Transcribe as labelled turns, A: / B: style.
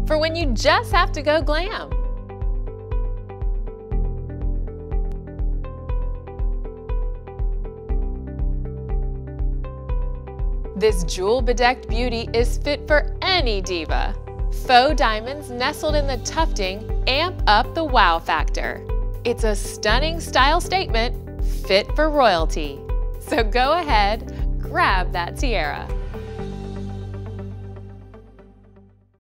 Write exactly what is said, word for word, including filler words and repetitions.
A: for when you just have to go glam. This jewel-bedecked beauty is fit for any diva. Faux diamonds nestled in the tufting amp up the wow factor. It's a stunning style statement fit for royalty. So go ahead, grab that tiara.